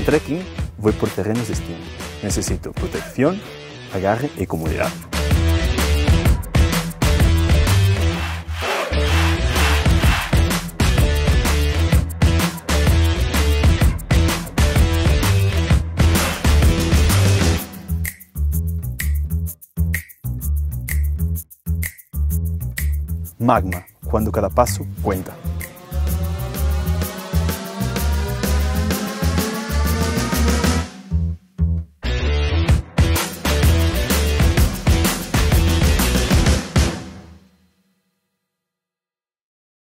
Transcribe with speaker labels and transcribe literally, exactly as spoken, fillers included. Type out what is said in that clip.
Speaker 1: trekking voy por terrenos distintos. Necesito protección, agarre y comodidad. Magma, cuando cada paso cuenta.